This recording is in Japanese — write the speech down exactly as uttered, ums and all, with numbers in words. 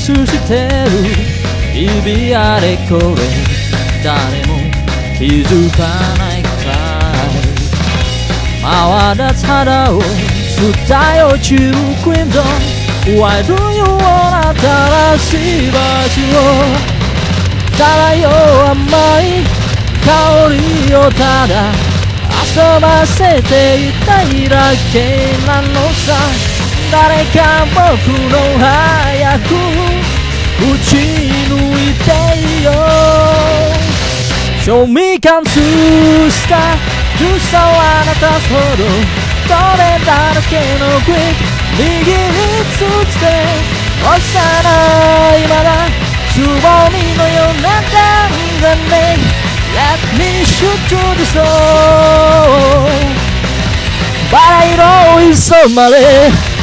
スしてる日々あれこれ誰も気づかないかい回らず肌を伝え落ちるクリムゾン Why do you wanna 新しい場所をただよ甘い香りをただ遊ばせていたいだけなのさ誰か僕の早く打ち抜いてよ Show me 感通したルサはあなたほどどれだけのグリップ握りつつて幼いまだつぼみのようなダンザネ Let me shoot to the soul バラ色急まれ